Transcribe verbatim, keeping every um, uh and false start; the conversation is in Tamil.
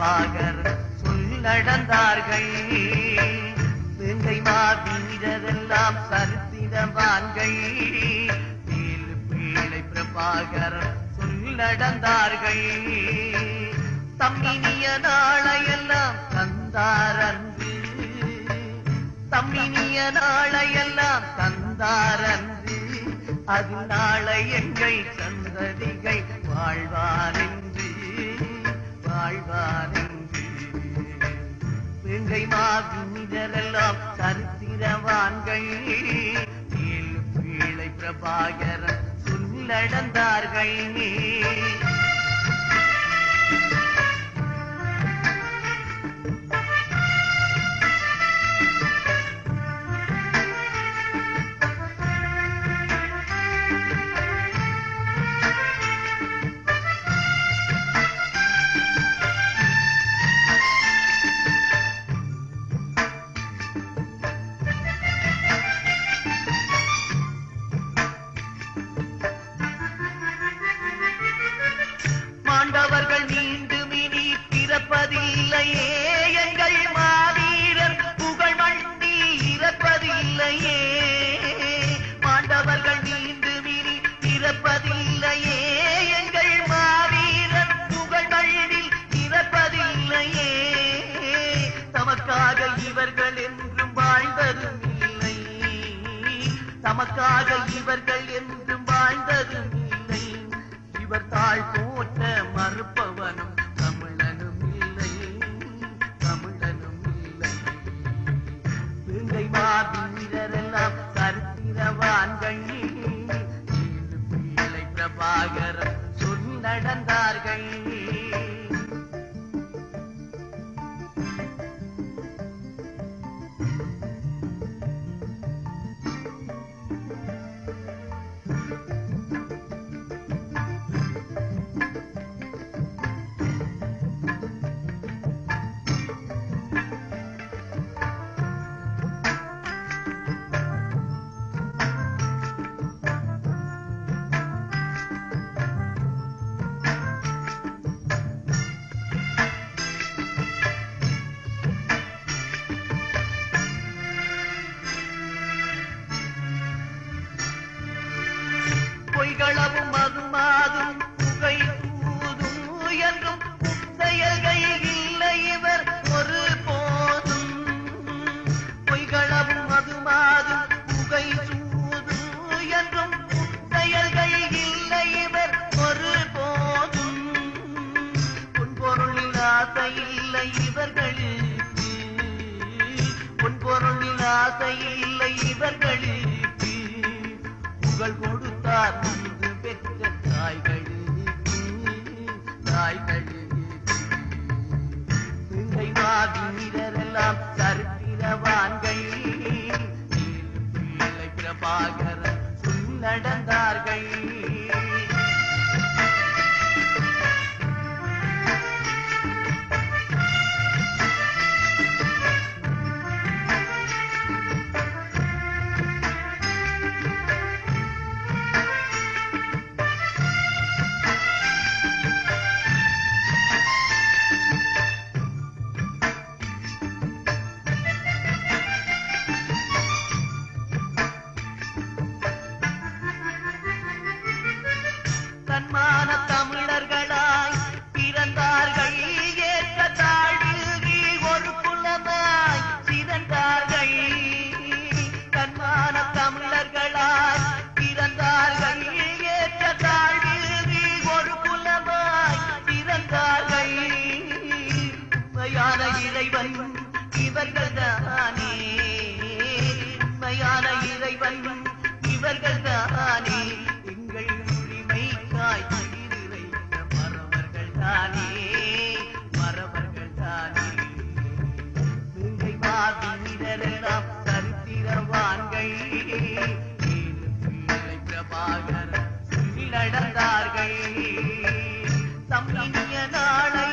பிரபாகர் சொல்லடந்தார்கள். வேங்கை மாவீரரெல்லாம் சரித்திரவான்கள். வேலு பிள்ளை பிரபாகர் சொல்லடந்தார்கள். தம்மினிய நாளையெல்லாம் தந்தாரன்று, தம்மினிய நாளையெல்லாம் தந்தாரன்று. அது நாளை எங்கள் சந்ததிகள் வாழ்வாரென்று வாழ்வாரென்று. வேங்கை மாவீரரெல்லாம் சரித்திரவான்கள். வேலு பிள்ளை பிரபாகரன் சொல்லடந்தார்கள். மாண்டவர்கள் மீண்டும் இனி பிறப்பதில்லையே, எங்கள் மாவீரர் புகழ் மண்டி இறப்பதில்லையே. மாண்டவர்கள் மீண்டும் இனி பிறப்பதில்லையே, எங்கள் மாவீரர் புகழ் மண்ணில் இறப்பதில்லையே. தமக்காக இவர்கள் என்றும் வாழ்ந்ததும் இல்லை, தமக்காக இவர்கள் என்றும் வாழ்ந்ததும் இல்லை. இவர் தாழ் போற்ற மறுப்பவனும் தமிழனும் இல்லை, தமிழனும் இல்லை. வேங்கை மாவீரரெல்லாம் சரித்திரவான்கள். வேலு பிள்ளை பிரபாகரன் சொல்லடந்தார்கள். பொய்களவும் மதுமாதும் புகை தூதும் என்றும் செயல்கள் இல்லை இவர் ஒரு போதும். பொய்களவும் மதுமாதும் புகை தூதும் என்றும் செயல்கள் இல்லை இவர் ஒரு போதும். பொன்பொருளில் ஆசை இல்லை இவர்களுக்கு, பொன்பொருளில் ஆசை இல்லை இவர்களுக்கு. புகழ் கொடுத்தார் நன்கு பெற்ற தாய்களுக்கு, தாய்களுக்கு. வேங்கை மாவீரரெல்லாம் சரித்திரவான்கள். வேலு பிள்ளை பிரபாகரன் சொல்லடந்தார்கள். தன்மான தமிழர்களாய் பிறந்தார்கள். ஏற்ற தாழ்வில் ஒரு குலமாய் சிறந்தார்கள். தன்மான தமிழர்களாய் பிறந்தார்கள். ஏற்ற தாழ்வில் ஒரு குலமாய் சிறந்தார்கள். உண்மையான இறைவன் இவர்கள் தானே, உண்மையான இறைவன் இவர்கள் தானே. எங்கள் உரிமைக்காய் உயிரிழைத்த மறவர்கள் தானே, மறவர்கள் தானே. வேங்கை மாவீரரெல்லாம் சரித்திரவான்கள். வேலு பிள்ளை பிரபாகரன் சொல்லடந்தார்கள். தம்மினிய நாளை